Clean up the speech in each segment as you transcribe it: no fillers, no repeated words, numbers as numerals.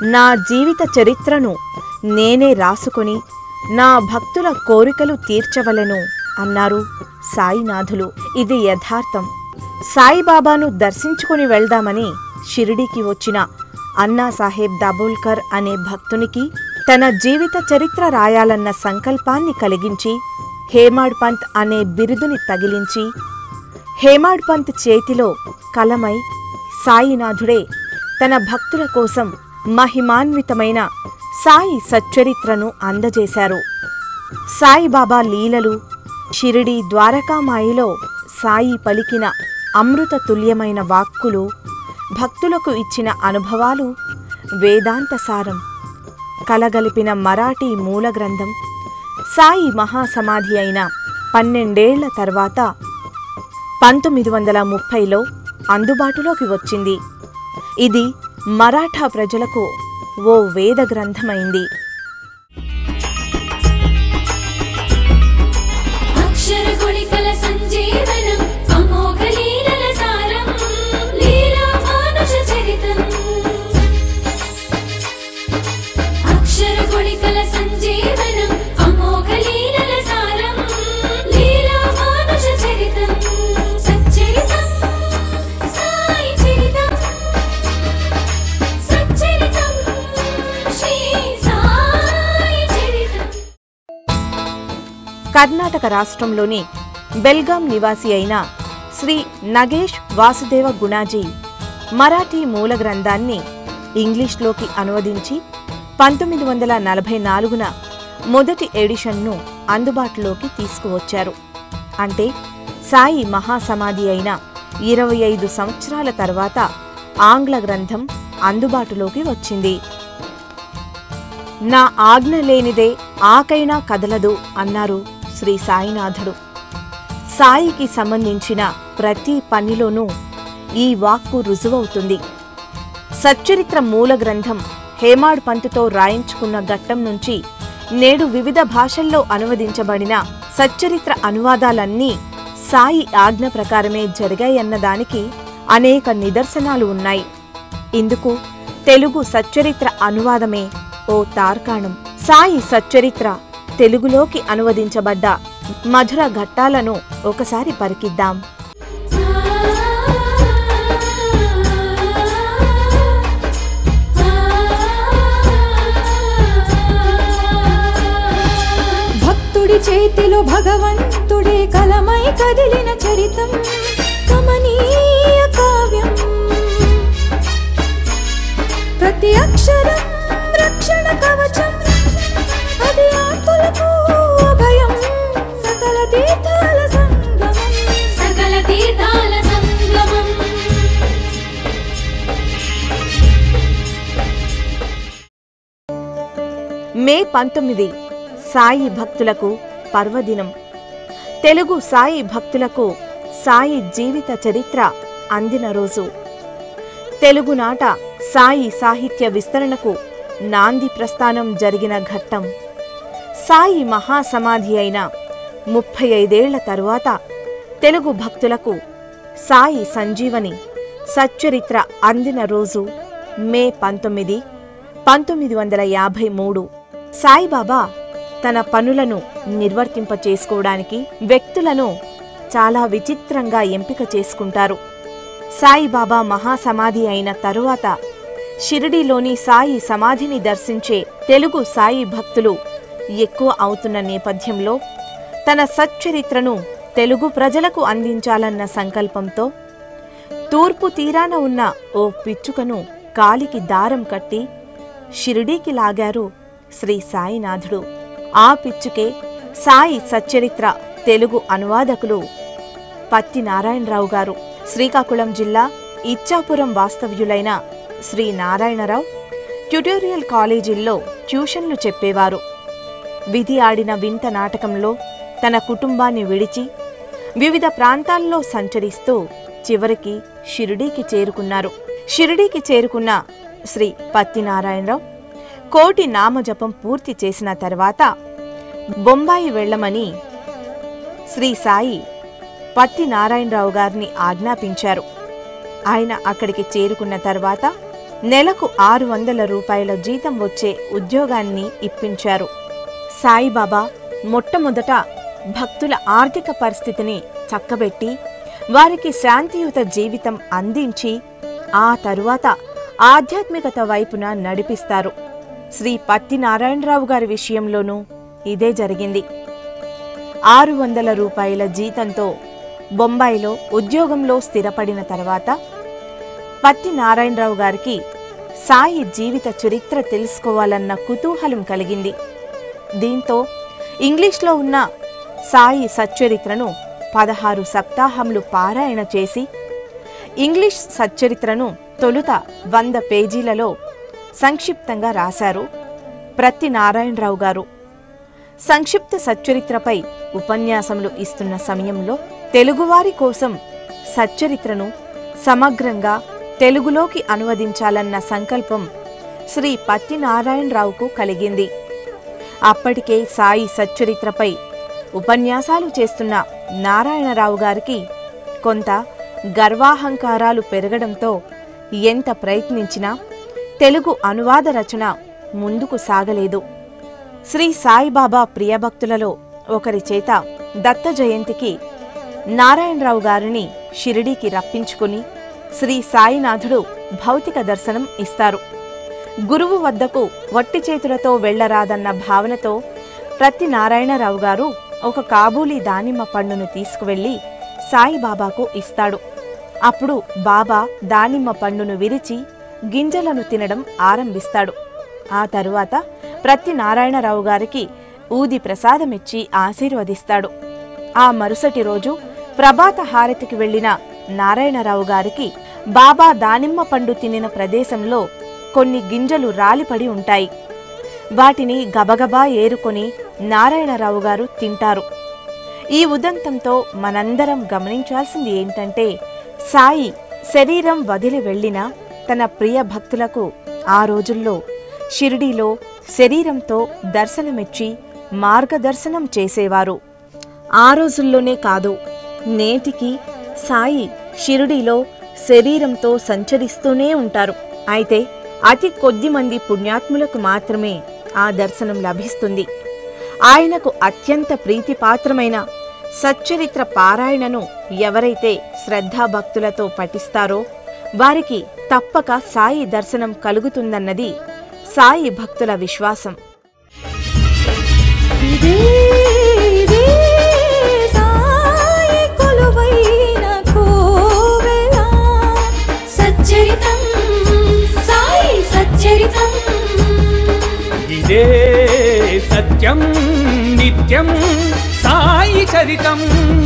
నా జీవిత చరిత్రను నేనే రాసుకొని నా భక్తుల కోరికలు తీర్చవలెను అన్నారు సాయినాథులు. ఇది యథార్థం. సాయిబాబాను దర్శించుకుని వెళ్దామని షిరిడీకి వచ్చిన అన్నాసాహెబ్ దాబోల్కర్ అనే భక్తునికి తన జీవిత చరిత్ర రాయాలన్న సంకల్పాన్ని కలిగించి హేమాడ్ పంత్ అనే బిరుదుని తగిలించి హేమాడ్ పంత్ చేతిలో కలమై సాయినాథుడే తన భక్తుల కోసం మహిమాన్వితమైన సాయి సచ్చరిత్రను అందజేశారు. సాయిబాబా లీలలు, షిరిడీ ద్వారకామాయిలో సాయి పలికిన అమృత తుల్యమైన వాక్కులు, భక్తులకు ఇచ్చిన అనుభవాలు, వేదాంత సారం కలగలిపిన మరాఠీ మూల గ్రంథం సాయి మహాసమాధి అయిన 12 ఏళ్ల తర్వాత 1930లో అందుబాటులోకి వచ్చింది. ఇది మరాఠా ప్రజలకు ఓ వేద గ్రంథమైంది. కర్ణాటక రాష్ట్రంలోని బెల్గాం నివాసి అయిన శ్రీ నగేష్ వాసుదేవ గుణాజీ మరాఠీ మూల గ్రంథాన్ని ఇంగ్లీష్లోకి అనువదించి 1944న మొదటి ఎడిషన్ను అందుబాటులోకి తీసుకువచ్చారు. అంటే సాయి మహాసమాధి అయిన 25 సంవత్సరాల తర్వాత ఆంగ్ల గ్రంథం అందుబాటులోకి వచ్చింది. నా ఆజ్ఞ లేనిదే ఆకైనా కదలదు అన్నారు శ్రీ సాయినాథుడు. సాయికి సంబంధించిన ప్రతి పనిలోనూ ఈ వాక్కు రుజువవుతుంది. సచ్చరిత్ర మూల గ్రంథం హేమాడ్ పంత్తో రాయించుకున్న ఘట్టం నుంచి నేడు వివిధ భాషల్లో అనువదించబడిన సచ్చరిత్ర అనువాదాలన్నీ సాయి ఆజ్ఞ ప్రకారమే జరిగాయన్నదానికి అనేక నిదర్శనాలు ఉన్నాయి. ఇందుకు తెలుగు సచ్చరిత్ర అనువాదమే ఓ తార్కాణం. సాయి సచ్చరిత్ర తెలుగులోకి అనువదించబడ్డ మధుర ఘట్టాలను ఒకసారి పరికిద్దాం. భక్తుడి చేతిలో భగవంతుడే కలమై కదిలిన చరితం కమనీయ కావ్యం. ప్రతి అక్షరం రక్షణ కవచం, అది ఆత్మలకు అభయం. సకల తీర్థాల సంగమం, సకల తీర్థాల సంగమం. మే 19 సాయి భక్తులకు పర్వదినం. తెలుగు సాయి భక్తులకు సాయి జీవిత చరిత్ర అందిన రోజు. తెలుగునాట సాయి సాహిత్య విస్తరణకు నాంది ప్రస్థానం జరిగిన ఘట్టం. సాయి మహాసమాధి అయిన 35 ఏళ్ల తరువాత తెలుగు భక్తులకు సాయి సంజీవని సచ్చరిత్ర అందిన రోజు మే 19, 1953. సాయిబాబా తన పనులను నిర్వర్తింపచేసుకోవడానికి వ్యక్తులను చాలా విచిత్రంగా ఎంపిక చేసుకుంటారు. సాయిబాబా మహాసమాధి అయిన తరువాత షిరిడీలోని సాయి సమాధిని దర్శించే తెలుగు సాయి భక్తులు ఎక్కువ అవుతున్న నేపథ్యంలో తన సచ్చరిత్రను తెలుగు ప్రజలకు అందించాలన్న సంకల్పంతో తూర్పు తీరాన ఉన్న ఓ పిచ్చుకను కాలికి దారం కట్టి షిరిడీకి లాగారు శ్రీ సాయినాథుడు. ఆ పిచ్చుకే సాయి సచ్చరిత్ర తెలుగు అనువాదకులు పత్తి నారాయణరావు గారు. శ్రీకాకుళం జిల్లా ఇచ్చాపురం వాస్తవ్యులైన శ్రీ నారాయణరావు ట్యుటోరియల్ కాలేజీల్లో ట్యూషన్లు చెప్పేవారు. విధి ఆడిన వింత నాటకంలో తన కుటుంబాన్ని విడిచి వివిధ ప్రాంతాల్లో సంచరిస్తూ చివరికి షిరిడీకి చేరుకున్నారు. షిరిడీకి చేరుకున్న శ్రీ పత్తి నారాయణరావు కోటి నామజపం పూర్తి చేసిన తర్వాత బొంబాయి వెళ్లమని శ్రీ సాయి పత్తి నారాయణరావు గారిని ఆజ్ఞాపించారు. ఆయన అక్కడికి చేరుకున్న తర్వాత నెలకు 600 రూపాయల జీతం వచ్చే ఉద్యోగాన్ని ఇప్పించారు. సాయిబాబా మొట్టమొదట భక్తుల ఆర్థిక పరిస్థితిని చక్కబెట్టి వారికి శాంతియుత జీవితం అందించి ఆ తరువాత ఆధ్యాత్మికత వైపున నడిపిస్తారు. శ్రీ పత్తి నారాయణరావు గారి విషయంలోనూ ఇదే జరిగింది. 600 రూపాయల జీతంతో బొంబాయిలో ఉద్యోగంలో స్థిరపడిన తర్వాత పత్తి నారాయణరావు గారికి సాయి జీవిత చరిత్ర తెలుసుకోవాలన్న కుతూహలం కలిగింది. దీంతో ఇంగ్లీష్లో ఉన్న సాయి సచ్చరిత్రను 16 సప్తాహంలు పారాయణ చేసి ఇంగ్లీష్ సచ్చరిత్రను తొలుత 100 పేజీలలో సంక్షిప్తంగా రాశారు పత్తి నారాయణరావు గారు. సంక్షిప్త సచ్చరిత్రపై ఉపన్యాసములు ఇస్తున్న సమయంలో తెలుగువారి కోసం సచ్చరిత్రను సమగ్రంగా తెలుగులోకి అనువదించాలన్న సంకల్పం శ్రీ పత్తి నారాయణరావుకు కలిగింది. అప్పటికే సాయి సచ్చరిత్రపై ఉపన్యాసాలు చేస్తున్న నారాయణరావు గారికి కొంత గర్వాహంకారాలు పెరగడంతో ఎంత ప్రయత్నించినా తెలుగు అనువాద రచన ముందుకు సాగలేదు. శ్రీ సాయిబాబా ప్రియభక్తులలో ఒకరి చేత దత్త జయంతికి నారాయణరావు గారిని షిరిడీకి రప్పించుకుని శ్రీ సాయినాథుడు భౌతిక దర్శనం ఇస్తారు. గురువు వద్దకు వట్టి చేతులతో వెళ్లరాదన్న భావనతో పత్తి నారాయణరావు గారు ఒక కాబూలీ దానిమ్మ పండును తీసుకువెళ్లి సాయిబాబాకు ఇస్తాడు. అప్పుడు బాబా దానిమ్మ పండును విరిచి గింజలను తినడం ఆరంభిస్తాడు. ఆ తరువాత పత్తి నారాయణరావు గారికి ఊది ప్రసాదమిచ్చి ఆశీర్వదిస్తాడు. ఆ మరుసటి రోజు ప్రభాత హారతికి వెళ్లిన నారాయణరావు గారికి బాబా దానిమ్మ పండు తినిన ప్రదేశంలో కొన్ని గింజలు రాలిపడి ఉంటాయి. వాటిని గబగబా ఏరుకొని నారాయణరావు గారు తింటారు. ఈ ఉదంతంతో మనందరం గమనించాల్సింది ఏంటంటే సాయి శరీరం వదిలి వెళ్లిన తన ప్రియ భక్తులకు ఆ రోజుల్లో షిరిడీలో శరీరంతో దర్శనమిచ్చి మార్గదర్శనం చేసేవారు. ఆ రోజుల్లోనే కాదు, నేటికి సాయి షిరిడీలో శరీరంతో సంచరిస్తూనే ఉంటారు. అయితే అతి కొద్ది మంది పుణ్యాత్ములకు మాత్రమే ఆ దర్శనం లభిస్తుంది. ఆయనకు అత్యంత ప్రీతిపాత్రమైన సచ్చరిత్ర పారాయణను ఎవరైతే శ్రద్ధాభక్తులతో పఠిస్తారో వారికి తప్పక సాయి దర్శనం కలుగుతుందన్నది సాయి భక్తుల విశ్వాసం. ఇదే సత్యం నిత్యం సాయి చరితం.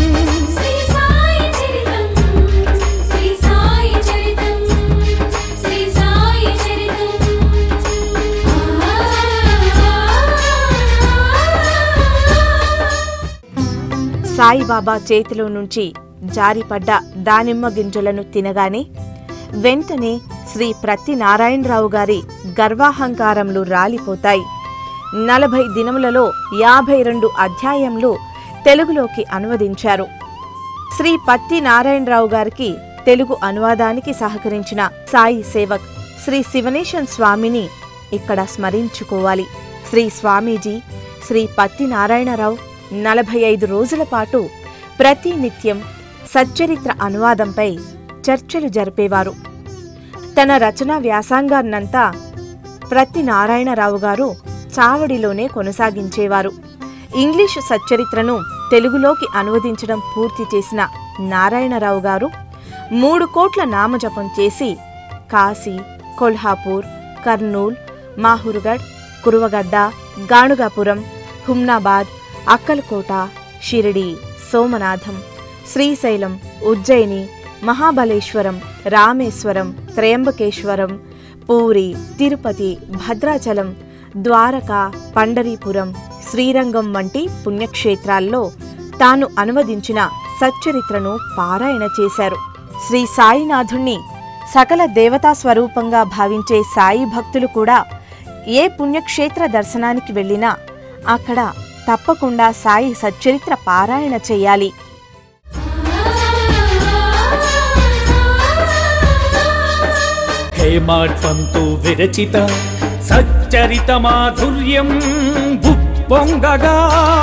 సాయిబాబా చేతిలో నుంచి జారిపడ్డ దానిమ్మ గింజలను తినగానే వెంటనే శ్రీ పత్తి నారాయణరావు గారి గర్వాహంకారములు రాలిపోతాయి. 40 దినములలో 52 అధ్యాయములు తెలుగులోకి అనువదించారు. శ్రీ పత్తి నారాయణరావు గారికి తెలుగు అనువాదానికి సహకరించిన సాయి సేవక్ శ్రీ శివనేశన్ స్వామిని ఇక్కడ స్మరించుకోవాలి. శ్రీ స్వామీజీ శ్రీ పత్తి నారాయణరావు 45 రోజుల పాటు ప్రతి నిత్యం సచ్చరిత్ర అనువాదంపై చర్చలు జరిపేవారు. తన రచనా వ్యాసంగాన్నంతా పత్తి నారాయణరావు గారు చావడిలోనే కొనసాగించేవారు. ఇంగ్లీషు సచ్చరిత్రను తెలుగులోకి అనువదించడం పూర్తి చేసిన నారాయణరావు గారు 3 కోట్ల నామజపం చేసి కాశీ, కొల్హాపూర్, కర్నూల్, మాహూర్గఢ్, కురువగడ్డ, గాణుగాపురం, హుమ్నాబాద్, అక్కల్కోట, షిరిడి, సోమనాథం, శ్రీశైలం, ఉజ్జయిని, మహాబలేశ్వరం, రామేశ్వరం, త్రయంబకేశ్వరం, పూరి, తిరుపతి, భద్రాచలం, ద్వారకా, పండరీపురం, శ్రీరంగం వంటి పుణ్యక్షేత్రాల్లో తాను అనువదించిన సచ్చరిత్రను పారాయణ చేశారు. శ్రీ సాయినాథుణ్ణి సకల దేవతా స్వరూపంగా భావించే సాయి భక్తులు కూడా ఏ పుణ్యక్షేత్ర దర్శనానికి వెళ్ళినా అక్కడ తప్పకుండా సాయి సచ్చరిత్ర పారాయణ చెయ్యాలి. హేమాడ్వంతు విరచిత సచ్చరిత మాధుర్యం ఉప్పొంగగా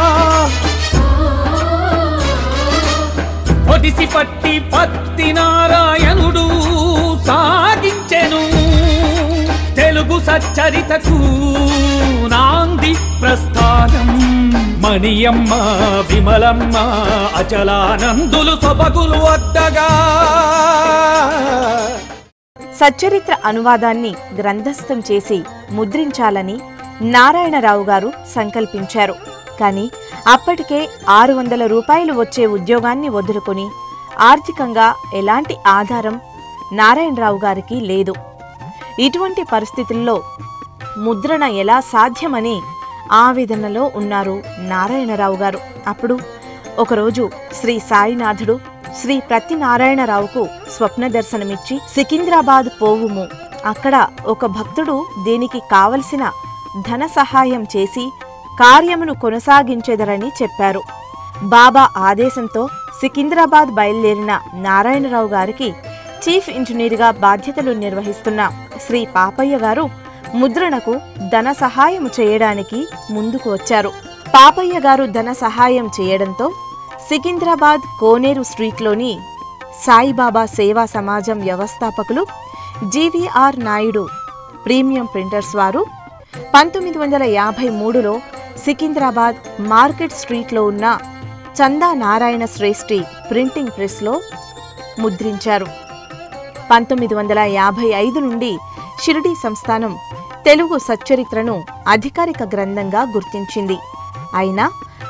ఒడిసి పట్టి పత్తి నారాయణుడు సాగించెను తెలుగు సచ్చరితకు నాంది ప్రస్థానం మణియమ్మ విమలమ్మ అచలానందులు సొబగులు వద్దగా. సచ్చరిత్ర అనువాదాన్ని గ్రంథస్థం చేసి ముద్రించాలని నారాయణరావు గారు సంకల్పించారు. కానీ అప్పటికే 600 రూపాయలు వచ్చే ఉద్యోగాన్ని వదులుకొని ఆర్థికంగా ఎలాంటి ఆధారం నారాయణరావు గారికి లేదు. ఇటువంటి పరిస్థితుల్లో ముద్రణ ఎలా సాధ్యమని ఆవేదనలో ఉన్నారు నారాయణరావు గారు. అప్పుడు ఒకరోజు శ్రీ సాయినాథుడు శ్రీ ప్రత్తినారాయణరావుకు స్వప్న దర్శనమిచ్చి సికింద్రాబాద్ పోవుము, అక్కడ ఒక భక్తుడు దీనికి కావలసిన ధన సహాయం చేసి కార్యమును కొనసాగించెదరని చెప్పారు. బాబా ఆదేశంతో సికింద్రాబాద్ బయలుదేరిన నారాయణరావు గారికి చీఫ్ ఇంజనీర్గా బాధ్యతలు నిర్వహిస్తున్న శ్రీ పాపయ్య గారు ముద్రణకు ధన సహాయం చేయడానికి ముందుకు వచ్చారు. పాపయ్య గారు ధన సహాయం చేయడంతో సికింద్రాబాద్ కోనేరు స్ట్రీట్లోని సాయిబాబా సేవా సమాజం వ్యవస్థాపకులు జీవీఆర్ నాయుడు ప్రీమియం ప్రింటర్స్ వారు 1953లో సికింద్రాబాద్ మార్కెట్ స్ట్రీట్లో ఉన్న చందా నారాయణ శ్రేష్ఠి ప్రింటింగ్ ప్రెస్లో ముద్రించారు. 1955 నుండి షిరిడీ సంస్థానం తెలుగు సచ్చరిత్రను అధికారిక గ్రంథంగా గుర్తించింది. అయినా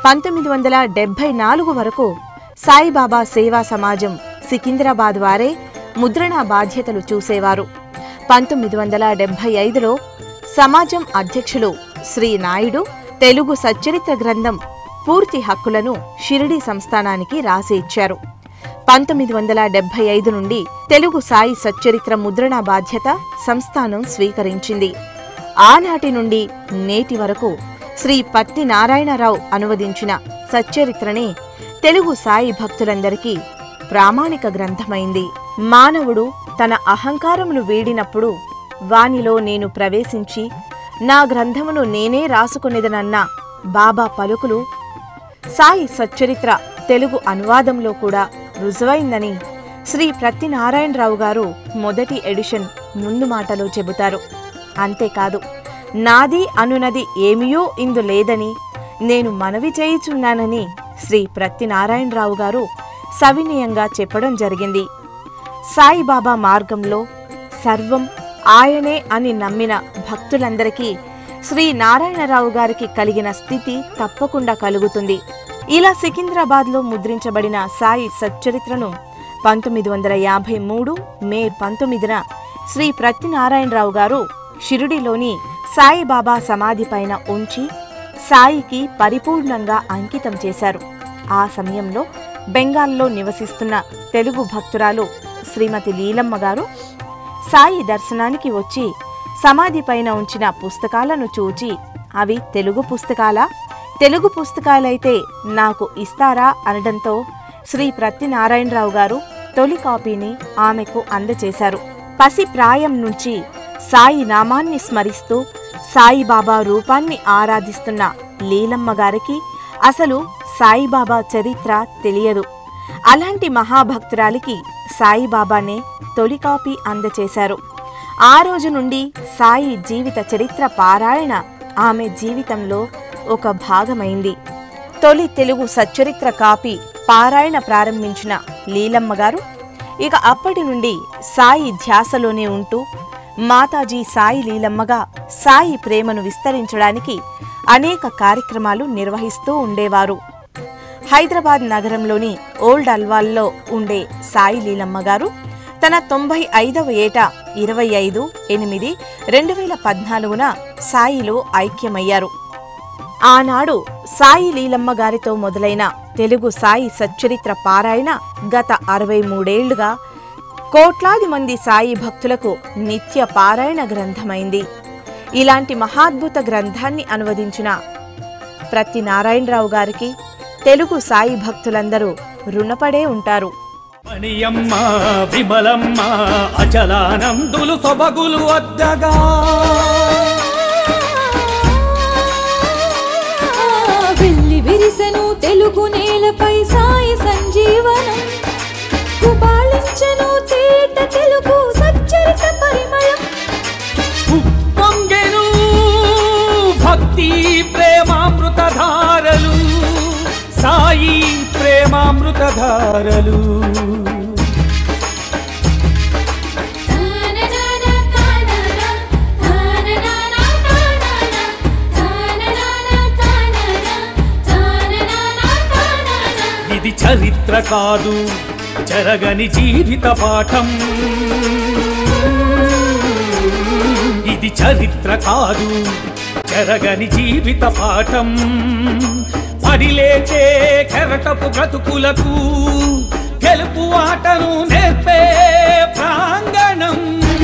1974 వరకు సాయిబాబా సేవా సమాజం సికింద్రాబాద్ వారే ముద్రణ బాధ్యతలు చూసేవారు. 1975లో సమాజం అధ్యక్షులు శ్రీ నాయుడు తెలుగు సచ్చరిత్ర గ్రంథం పూర్తి హక్కులను షిరిడీ సంస్థానానికి రాసి ఇచ్చారు. 1975 నుండి తెలుగు సాయి సచ్చరిత్ర ముద్రణ బాధ్యత సంస్థానం స్వీకరించింది. ఆనాటి నుండి నేటి వరకు శ్రీ పత్తి నారాయణరావు అనువదించిన సచ్చరిత్రనే తెలుగు సాయి భక్తులందరికీ ప్రామాణిక గ్రంథమైంది. మానవుడు తన అహంకారమును వీడినప్పుడు వానిలో నేను ప్రవేశించి నా గ్రంథమును నేనే రాసుకొనిదనన్న బాబా పలుకులు సాయి సచ్చరిత్ర తెలుగు అనువాదంలో కూడా రుజువైందని శ్రీ ప్రత్తినారాయణరావు గారు మొదటి ఎడిషన్ ముందు మాటలో చెబుతారు. అంతేకాదు, నాది అనునది ఏమియో ఇందు లేదని నేను మనవి చేయుచున్నానని శ్రీ ప్రత్తినారాయణరావు గారు సవినయంగా చెప్పడం జరిగింది. సాయిబాబా మార్గంలో సర్వం ఆయనే అని నమ్మిన భక్తులందరికీ శ్రీ నారాయణరావు గారికి కలిగిన స్థితి తప్పకుండా కలుగుతుంది. ఇలా సికింద్రాబాద్లో ముద్రించబడిన సాయి సచ్చరిత్రను 1953 మే 19న శ్రీ ప్రత్తినారాయణరావు గారు షిరిడిలోని సాయిబాబా సమాధి పైన ఉంచి సాయికి పరిపూర్ణంగా అంకితం చేశారు. ఆ సమయంలో బెంగాల్లో నివసిస్తున్న తెలుగు భక్తురాలు శ్రీమతి లీలమ్మ గారు సాయి దర్శనానికి వచ్చి సమాధి పైన ఉంచిన పుస్తకాలను చూచి అవి తెలుగు పుస్తకాలా, తెలుగు పుస్తకాలైతే నాకు ఇస్తారా అనడంతో శ్రీ ప్రత్తినారాయణరావు గారు తొలి కాపీని ఆమెకు అందచేశారు. పసి ప్రాయం నుంచి సాయి నామాన్ని స్మరిస్తూ సాయిబాబా రూపాన్ని ఆరాధిస్తున్న లీలమ్మ గారికి అసలు సాయిబాబా చరిత్ర తెలియదు. అలాంటి మహాభక్తురాలికి సాయిబాబానే తొలి కాపీ అందచేశారు. ఆ రోజు నుండి సాయి జీవిత చరిత్ర పారాయణ ఆమె జీవితంలో ఒక భాగమైంది. తొలి తెలుగు సచ్చరిత్ర కాపీ పారాయణ ప్రారంభించిన లీలమ్మ గారు ఇక అప్పటి నుండి సాయి ధ్యాసలోనే ఉంటూ మాతాజీ సాయి లీలమ్మగా సాయి ప్రేమను విస్తరించడానికి అనేక కార్యక్రమాలు నిర్వహిస్తూ ఉండేవారు. హైదరాబాద్ నగరంలోని ఓల్డ్ అల్వాల్లో ఉండే సాయి లీలమ్మ గారు తన 95వ ఏట 25/8/2014న సాయిలో ఐక్యమయ్యారు. ఆనాడు సాయి లీలమ్మ గారితో మొదలైన తెలుగు సాయి సచ్చరిత్ర పారాయణ గత 63 ఏళ్లుగా కోట్లాది మంది సాయి భక్తులకు నిత్య పారాయణ గ్రంథమైంది. ఇలాంటి మహాద్భుత గ్రంథాన్ని అనువదించిన ప్రత్తినారాయణరావు గారికి తెలుగు సాయి భక్తులందరూ రుణపడే ఉంటారు. మణియమ్మ విమలమ్మ అచలానందులు సొబగులు వద్దగా వెళ్ళి విరిసెను తెలుగు నేలపై సాయి సంజీవనం కుబాళించెను తేట తెలుగు సచ్చరిత పరిమళం ఉప్పొంగెను భక్తి ప్రేమామృతధారలు సాయి ప్రేమామృతధారలు ఇది చరిత్ర కాదు జరగని జీవిత పాఠం ఇది చరిత్ర కాదు జరగని జీవిత పాఠం పడిలేచే కెరటపు బ్రతుకులకు గెలుపు ఆటను నేర్పే ప్రాంగణం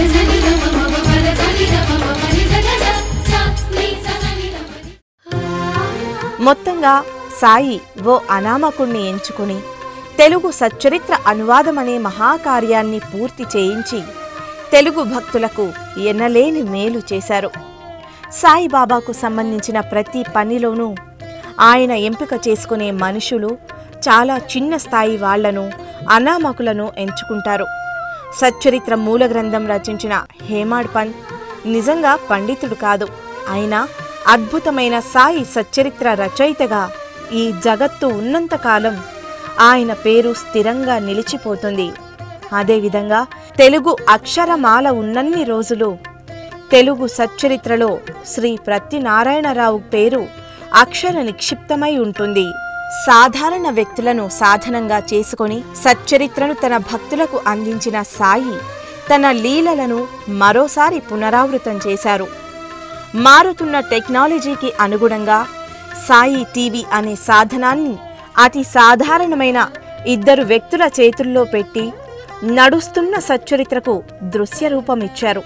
మొత్తంగా సాయి ఓ అనామకుణ్ణి ఎంచుకుని తెలుగు సచ్చరిత్ర అనువాదమనే మహాకార్యాన్ని పూర్తి చేయించి తెలుగు భక్తులకు ఎన్నలేని మేలు చేశారు. సాయిబాబాకు సంబంధించిన ప్రతి పనిలోనూ ఆయన ఎంపిక చేసుకునే మనుషులు చాలా చిన్న స్థాయి వాళ్లను అనామకులను ఎంచుకుంటారు. సచ్చరిత్ర మూల గ్రంథం రచించిన హేమాడ్ పంత్ నిజంగా పండితుడు కాదు, అయినా అద్భుతమైన సాయి సచ్చరిత్ర రచయితగా ఈ జగత్తు ఉన్నంతకాలం ఆయన పేరు స్థిరంగా నిలిచిపోతుంది. అదేవిధంగా తెలుగు అక్షరమాల ఉన్నన్ని రోజులు తెలుగు సచ్చరిత్రలో శ్రీ ప్రత్తినారాయణరావు పేరు అక్షర నిక్షిప్తమై ఉంటుంది. సాధారణ వ్యక్తులను సాధనంగా చేసుకొని సచ్చరిత్రను తన భక్తులకు అందించిన సాయి తన లీలలను మరోసారి పునరావృతం చేశారు. మారుతున్న టెక్నాలజీకి అనుగుణంగా సాయి టీవీ అనే సాధనాన్ని అతి సాధారణమైన 2 వ్యక్తుల చేతుల్లో పెట్టి నడుస్తున్న సచ్చరిత్రకు దృశ్య రూపమిచ్చారు.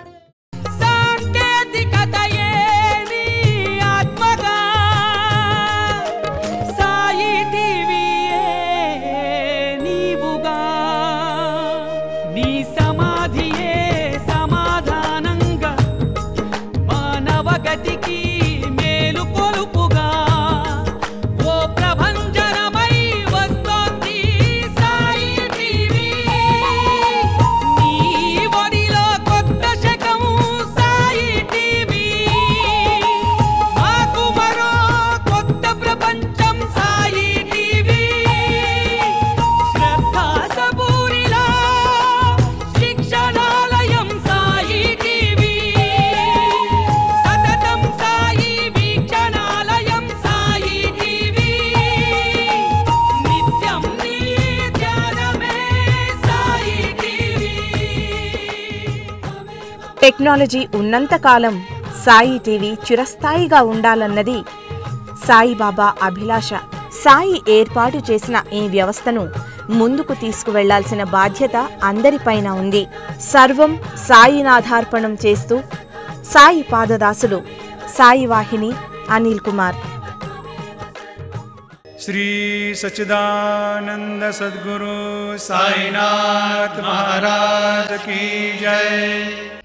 టెక్నాలజీ ఉన్నంతకాలం సాయి టీవీ చిరస్థాయిగా ఉండాలన్నది సాయిబాబా అభిలాష. సాయి ఏర్పాటు చేసిన ఈ వ్యవస్థను ముందుకు తీసుకువెళ్లాల్సిన బాధ్యత అందరిపైన ఉంది. సర్వం సాయినాథార్పణం చేస్తూ సాయి పాదదాసులు సాయి వాహిని అనిల్ కుమార్. श्री सच्चिदानंद सद्गुरु साईनाथ महाराज की जय।